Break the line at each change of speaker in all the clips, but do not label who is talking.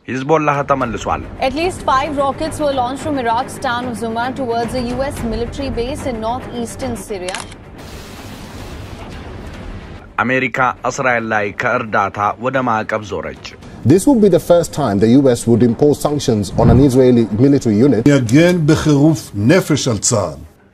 ሂዝቦላህ ተመልሷል
At least 5 rockets were launched from Iraq's town of Zuman towards a US military base in northeastern Syria
አሜሪካ እስራኤል ላይ ከእርዳታ ወደ ማዕቀብ ዞረች
This would be the first time the US would impose sanctions on an Israeli military unit.
יגן בחירוף נפש על צה"ל.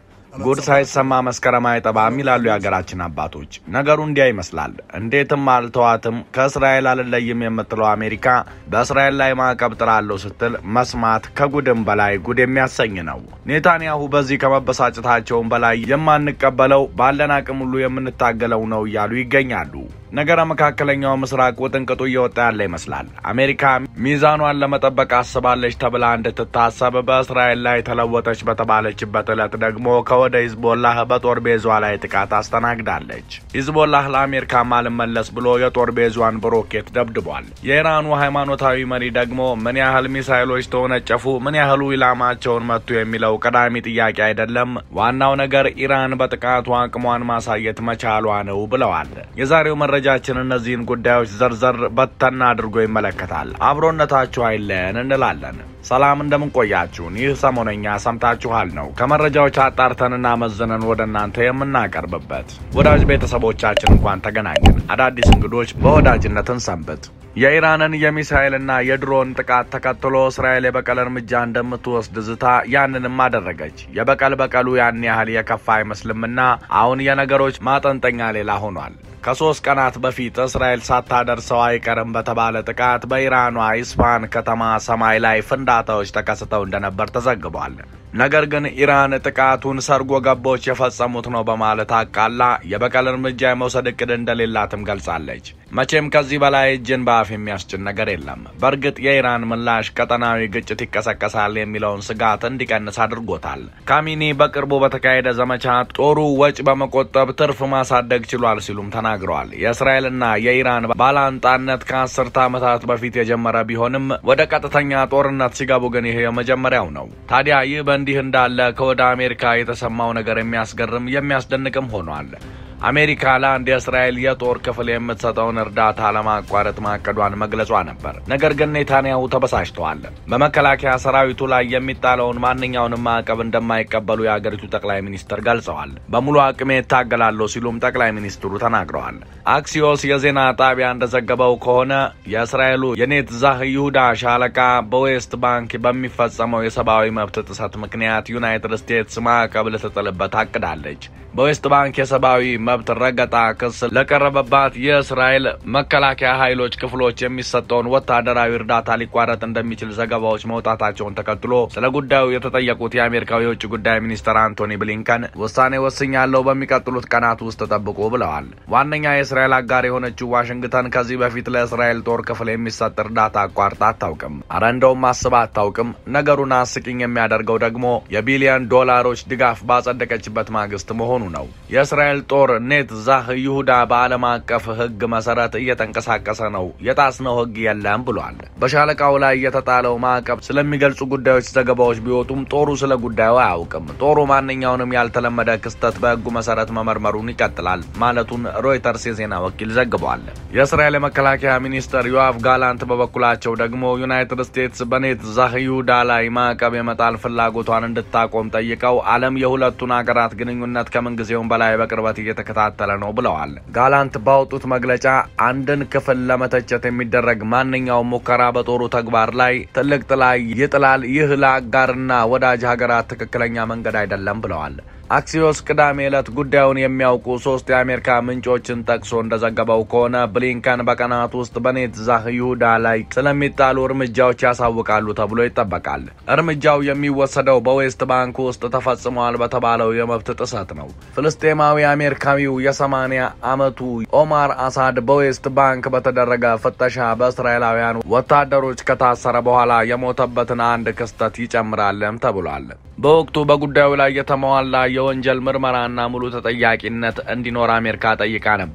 ጉድ ሳይሰማ መስከረም አይጠባም ይላሉ ያገራችን አባቶች ነገሩ እንዲያ ይመስላል እንዴትም አልተዋትም ከእስራኤል አልለይም የምትለው አሜሪካ በእስራኤል ላይ ማዕቀብ ጥራለው ስትል መስማት ከጉድም በላይ ጉድ የሚያሰኝ ነው ኔታንያሁ በዚህ ከመበሳጨታቸው በላይ የማንቀበለው ባለን አቅም ሁሉ የምንታገለው ነው ያሉ ይገኛሉ ነገራ መካከለኛው ምስራቅ ወጥንቅጡ እየወጣ ያለ ይመስላል አሜሪካ ሚዛኗን ለመጠበቅ አስባለች ተብላ እንድትታሰብ በእስራኤል ላይ ተለወጠች በተባለችበት ዕለት ደግሞ ከወደ ሂዝቦላህ በጦር ቤዟ ላይ ጥቃት አስተናግዳለች ሂዝቦላህ ለአሜሪካ ማልመለስ ብሎ የጦር ቤዟን በሮኬት ደብድቧል የኢራኑ ሃይማኖታዊ መሪ ደግሞ ምን ያህል ሚሳኤሎች ተወነጨፉ ምን ያህሉ ኢላማቸውን መቱ የሚለው ቀዳሚ ጥያቄ አይደለም ዋናው ነገር ኢራን በጥቃቱ አቅሟን ማሳየት መቻሏ ነው ብለዋል የዛሬው መረጃችን እነዚህን ጉዳዮች ዘርዘር በተና አድርጎ ይመለከታል አብሮነታችሁ አይለን እንላለን ሰላም እንደምን ቆያችሁ ይህ ሰሞነኛ ሰምታችኋል ነው ከመረጃዎች አጣርተንና መዘነን ወደናንተ የምናቀርብበት ወዳጅ ቤተሰቦቻችን እንኳን ተገናኘን አዳዲስ እንግዶች በወዳጅነትን ሰንበት የኢራንን የሚሳኤልና የድሮን ጥቃት ተከትሎ እስራኤል የበቀል እርምጃ እንደምትወስድ ዝታ ያንንም አደረገች የበቀሉ ያን ያህል የከፋ አይመስልምና አሁን የነገሮች ማጠንጠኛ ሌላ ሆኗል ከ3 ቀናት በፊት እስራኤል ሳታደርሰው አይቀርም በተባለ ጥቃት በኢራኗ ኢስፋሃን ከተማ ሰማይ ላይ ፍንዳታዎች ተከስተው እንደነበር ተዘግቧል ነገር ግን ኢራን ጥቃቱን ሰርጎ ገቦች የፈጸሙት ነው በማለት አቃላ የበቀል እርምጃ የመውሰድ እቅድ እንደሌላትም ገልጻለች መቼም ከዚህ በላይ እጅን በአፍ የሚያስጭን ነገር የለም በርግጥ የኢራን ምላሽ ቀጠናዊ ግጭት ይቀሰቀሳል የሚለውን ስጋት እንዲቀንስ አድርጎታል ካሚኒ በቅርቡ በተካሄደ ዘመቻ ጦሩ ወጭ በመቆጠብ ትርፍ ማሳደግ ችሏል ሲሉም ተናግረዋል የእስራኤልና የኢራን ባላንጣነት ከ10 ዓመታት በፊት የጀመረ ቢሆንም ወደ ቀጥተኛ ጦርነት ሲገቡ ግን ይሄ የመጀመሪያው ነው ታዲያ ይህ በእንዲህ እንዳለ ከወደ አሜሪካ የተሰማው ነገር የሚያስገርም የሚያስደንቅም ሆኗል አሜሪካ ለአንድ የእስራኤል የጦር ክፍል የምትሰጠውን እርዳታ ለማቋረጥ ማቀዷን መግለጿ ነበር ነገር ግን ኔታንያሁ ተበሳጭተዋል በመከላከያ ሰራዊቱ ላይ የሚጣለውን ማንኛውንም ማዕቀብ እንደማይቀበሉ የአገሪቱ ጠቅላይ ሚኒስትር ገልጸዋል በሙሉ አቅሜ ታገላለሁ ሲሉም ጠቅላይ ሚኒስትሩ ተናግረዋል አክሲዮስ የዜና ጣቢያ እንደዘገበው ከሆነ የእስራኤሉ የኔትዛህ ይሁዳ ሻለቃ በዌስት ባንክ በሚፈጸመው የሰብአዊ መብት ጥሰት ምክንያት ዩናይትድ ስቴትስ ማዕቀብ ልትጥልበት አቅዳለች በዌስት ባንክ የሰብአዊ መብት ረገጣ ክስ ለቀረበባት የእስራኤል መከላከያ ኃይሎች ክፍሎች የሚሰጠውን ወታደራዊ እርዳታ ሊቋረጥ እንደሚችል ዘገባዎች መውጣታቸውን ተከትሎ ስለ ጉዳዩ የተጠየቁት የአሜሪካው የውጭ ጉዳይ ሚኒስትር አንቶኒ ብሊንከን ውሳኔ ወስኛለሁ በሚቀጥሉት ቀናት ውስጥ ተጠብቁ ብለዋል ዋነኛ የእስራኤል አጋር የሆነችው ዋሽንግተን ከዚህ በፊት ለእስራኤል ጦር ክፍል የሚሰጥ እርዳታ አቋርጣ አታውቅም አረንደውም ማስባ አታውቅም ነገሩን አስቂኝ የሚያደርገው ደግሞ የቢሊዮን ዶላሮች ድጋፍ ባጸደቀችበት ማግስት መሆኑ ነው የእስራኤል ጦር ኔትዛህ ይሁዳ በዓለም አቀፍ ህግ መሰረት እየተንቀሳቀሰ ነው የጣስነው ህግ የለም ብሏል በሻለቃው ላይ የተጣለው ማዕቀብ ስለሚገልጹ ጉዳዮች ዘገባዎች ቢወጡም ጦሩ ስለ ጉዳዩ አያውቅም ጦሩ ማንኛውንም ያልተለመደ ክስተት በህጉ መሰረት መመርመሩን ይቀጥላል ማለቱን ሮይተርስ የዜና ወኪል ዘግቧል የእስራኤል መከላከያ ሚኒስትር ዮአፍ ጋላንት በበኩላቸው ደግሞ ዩናይትድ ስቴትስ በኔትዛህ ይሁዳ ላይ ማዕቀብ የመጣል ፍላጎቷን እንድታቆም ጠይቀው ዓለም የሁለቱን አገራት ግንኙነት ከመንግስቴውን በላይ በቅርበት እየተከታተለ ነው ብለዋል ጋላንት ባወጡት መግለጫ አንድን ክፍል ለመተቸት የሚደረግ ማንኛውም ሙከራ በጦሩ ተግባር ላይ ትልቅ ጥላ ይጥላል ይህ ለአጋርና ወዳጅ ሀገራት ትክክለኛ መንገድ አይደለም ብለዋል አክሲዮስ ቅዳሜ ዕለት ጉዳዩን የሚያውቁ 3 የአሜሪካ ምንጮችን ጠቅሶ እንደዘገበው ከሆነ ብሊንከን በቀናት ውስጥ በኔትዛህ ይሁዳ ላይ ስለሚጣሉ እርምጃዎች ያሳውቃሉ ተብሎ ይጠበቃል እርምጃው የሚወሰደው በዌስት ባንክ ውስጥ ተፈጽሟል በተባለው የመብት ጥሰት ነው ፍልስጤማዊ አሜሪካዊው የ80 ዓመቱ ኦማር አሳድ በዌስት ባንክ በተደረገ ፍተሻ በእስራኤላውያን ወታደሮች ከታሰረ በኋላ የሞተበትን አንድ ክስተት ይጨምራልም ተብሏል በወቅቱ በጉዳዩ ላይ የተሟላ የወንጀል ምርመራና ሙሉ ተጠያቂነት እንዲኖር አሜሪካ ጠይቃ ነበር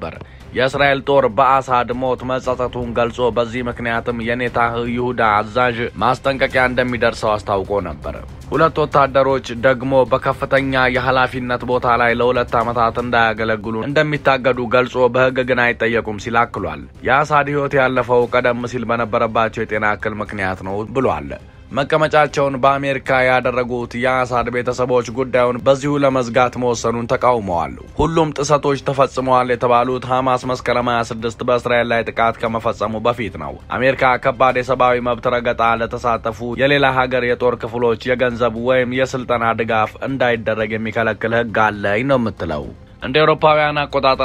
የእስራኤል ጦር በአሳድ ሞት መጸጸቱን ገልጾ በዚህ ምክንያትም የኔታንያሁ ይሁዳ አዛዥ ማስጠንቀቂያ እንደሚደርሰው አስታውቆ ነበር። ሁለት ወታደሮች ደግሞ በከፍተኛ የኃላፊነት ቦታ ላይ ለ2 ዓመታት እንዳያገለግሉ እንደሚታገዱ ገልጾ በሕግ ግን አይጠየቁም ሲል አክሏል። የአሳድ ሕይወት ያለፈው ቀደም ሲል በነበረባቸው የጤና እክል ምክንያት ነው ብሏል። መቀመጫቸውን በአሜሪካ ያደረጉት የአሳድ ቤተሰቦች ጉዳዩን በዚሁ ለመዝጋት መወሰኑን ተቃውመዋል። ሁሉም ጥሰቶች ተፈጽመዋል የተባሉት ሐማስ መስከረም 26 በእስራኤል ላይ ጥቃት ከመፈጸሙ በፊት ነው። አሜሪካ ከባድ የሰብአዊ መብት ረገጣ ለተሳተፉ የሌላ ሀገር የጦር ክፍሎች የገንዘብ ወይም የስልጠና ድጋፍ እንዳይደረግ የሚከለክል ሕግ አለኝ ነው የምትለው። እንደ አውሮፓውያን አቆጣጠር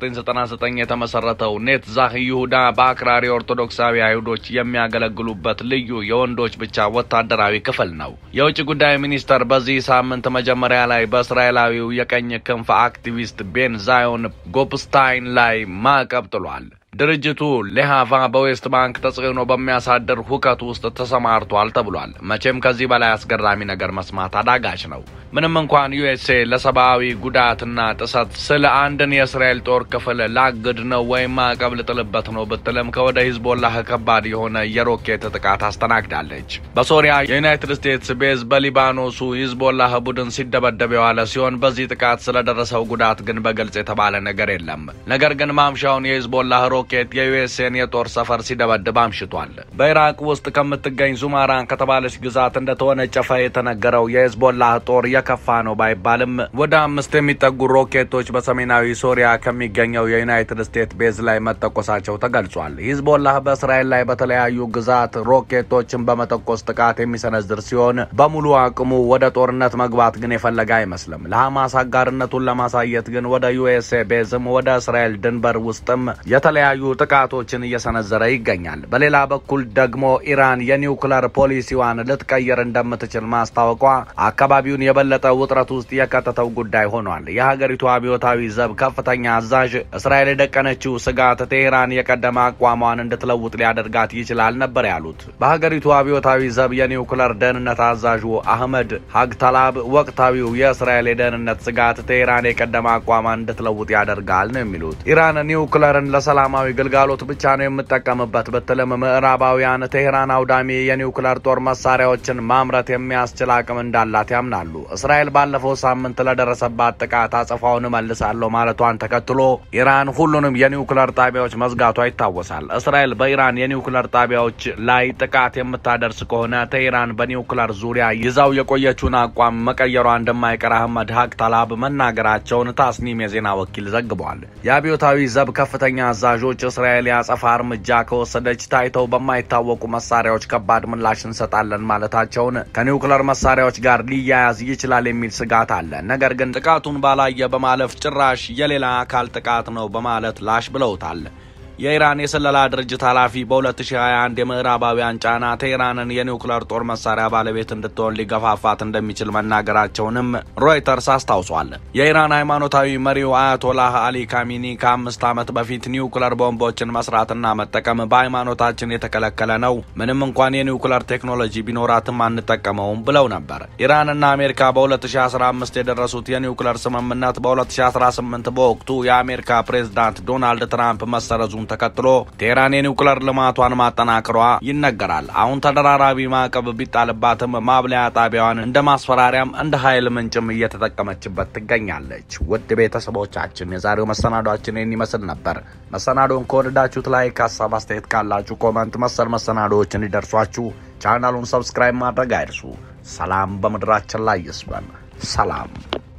1999 የተመሰረተው ኔትዛህ ይሁዳ በአክራሪ ኦርቶዶክሳዊ አይሁዶች የሚያገለግሉበት ልዩ የወንዶች ብቻ ወታደራዊ ክፍል ነው። የውጭ ጉዳይ ሚኒስተር በዚህ ሳምንት መጀመሪያ ላይ በእስራኤላዊው የቀኝ ክንፍ አክቲቪስት ቤን ዛዮን ጎፕስታይን ላይ ማዕቀብ ጥሏል። ድርጅቱ ለሃቫ በዌስት ባንክ ተጽዕኖ በሚያሳድር ሁከት ውስጥ ተሰማርቷል ተብሏል። መቼም ከዚህ በላይ አስገራሚ ነገር መስማት አዳጋች ነው። ምንም እንኳን ዩኤስኤ ለሰብአዊ ጉዳትና ጥሰት ስለ አንድን የእስራኤል ጦር ክፍል ላግድ ነው ወይም ማዕቀብ ልጥልበት ነው ብትልም ከወደ ሂዝቦላህ ከባድ የሆነ የሮኬት ጥቃት አስተናግዳለች። በሶሪያ የዩናይትድ ስቴትስ ቤዝ በሊባኖሱ ሂዝቦላህ ቡድን ሲደበደብ የዋለ ሲሆን በዚህ ጥቃት ስለደረሰው ጉዳት ግን በግልጽ የተባለ ነገር የለም። ነገር ግን ማምሻውን የሂዝቦላህ ሮኬት የዩኤስኤን የጦር ሰፈር ሲደበድብ አምሽቷል። በኢራቅ ውስጥ ከምትገኝ ዙማራን ከተባለች ግዛት እንደተወነጨፈ የተነገረው የሂዝቦላህ ጦር የከፋ ነው ባይባልም ወደ 5 የሚጠጉ ሮኬቶች በሰሜናዊ ሶሪያ ከሚገኘው የዩናይትድ ስቴትስ ቤዝ ላይ መተኮሳቸው ተገልጿል። ሂዝቦላህ በእስራኤል ላይ በተለያዩ ግዛት ሮኬቶችን በመተኮስ ጥቃት የሚሰነዝር ሲሆን በሙሉ አቅሙ ወደ ጦርነት መግባት ግን የፈለገ አይመስልም። ለሐማስ አጋርነቱን ለማሳየት ግን ወደ ዩኤስኤ ቤዝም ወደ እስራኤል ድንበር ውስጥም የተለያዩ ጥቃቶችን እየሰነዘረ ይገኛል። በሌላ በኩል ደግሞ ኢራን የኒውክሌር ፖሊሲዋን ልትቀይር እንደምትችል ማስታወቋ አካባቢውን የበለጠ ውጥረት ውስጥ የከተተው ጉዳይ ሆኗል። የሀገሪቱ አብዮታዊ ዘብ ከፍተኛ አዛዥ እስራኤል የደቀነችው ስጋት ቴህራን የቀደመ አቋሟን እንድትለውጥ ሊያደርጋት ይችላል ነበር ያሉት። በሀገሪቱ አብዮታዊ ዘብ የኒውክሌር ደህንነት አዛዡ አህመድ ሀግታላብ ወቅታዊው የእስራኤል የደህንነት ስጋት ቴህራን የቀደመ አቋሟን እንድትለውጥ ያደርጋል ነው የሚሉት። ኢራን ኒውክሌርን ለሰላማዊ ግልጋሎት ብቻ ነው የምትጠቀምበት ብትልም ምዕራባውያን ቴህራን አውዳሚ የኒውክሌር ጦር መሳሪያዎችን ማምረት የሚያስችል አቅም እንዳላት ያምናሉ። እስራኤል ባለፈው ሳምንት ለደረሰባት ጥቃት አጸፋውን መልሳለሁ ማለቷን ተከትሎ ኢራን ሁሉንም የኒውክሌር ጣቢያዎች መዝጋቷ ይታወሳል። እስራኤል በኢራን የኒውክሌር ጣቢያዎች ላይ ጥቃት የምታደርስ ከሆነ ቴህራን በኒውክሌር ዙሪያ ይዛው የቆየችውን አቋም መቀየሯ እንደማይቀር አህመድ ሀግታላብ መናገራቸውን ታስኒም የዜና ወኪል ዘግቧል። የአብዮታዊ ዘብ ከፍተኛ አዛዦች እስራኤል ያጸፋ እርምጃ ከወሰደች ታይተው በማይታወቁ መሳሪያዎች ከባድ ምላሽ እንሰጣለን ማለታቸውን ከኒውክሌር መሳሪያዎች ጋር ሊያያዝ ይችላል የሚል ስጋት አለ። ነገር ግን ጥቃቱን ባላየ በማለፍ ጭራሽ የሌላ አካል ጥቃት ነው በማለት ላሽ ብለውታል። የኢራን የስለላ ድርጅት ኃላፊ በ2021 የምዕራባውያን ጫና ቴህራንን የኒውክሌር ጦር መሳሪያ ባለቤት እንድትሆን ሊገፋፋት እንደሚችል መናገራቸውንም ሮይተርስ አስታውሷል። የኢራን ሃይማኖታዊ መሪው አያቶላህ አሊ ካሚኒ ከ5 ዓመት በፊት ኒውክሌር ቦምቦችን መስራትና መጠቀም በሃይማኖታችን የተከለከለ ነው፣ ምንም እንኳን የኒውክሌር ቴክኖሎጂ ቢኖራትም አንጠቀመውም ብለው ነበር። ኢራንና አሜሪካ በ2015 የደረሱት የኒውክሌር ስምምነት በ2018 በወቅቱ የአሜሪካ ፕሬዝዳንት ዶናልድ ትራምፕ መሰረዙ ተከትሎ ቴህራን የኒውክሌር ልማቷን ማጠናከሯ ይነገራል። አሁን ተደራራቢ ማዕቀብ ቢጣልባትም ማብለያ ጣቢያዋን እንደ ማስፈራሪያም እንደ ኃይል ምንጭም እየተጠቀመችበት ትገኛለች። ውድ ቤተሰቦቻችን የዛሬው መሰናዷችን ይመስል ነበር። መሰናዶን ከወደዳችሁት ላይክ፣ ሀሳብ አስተያየት ካላችሁ ኮሜንት፣ መሰል መሰናዶዎች እንዲደርሷችሁ ቻናሉን ሰብስክራይብ ማድረግ አይርሱ። ሰላም በምድራችን ላይ ይስፈን። ሰላም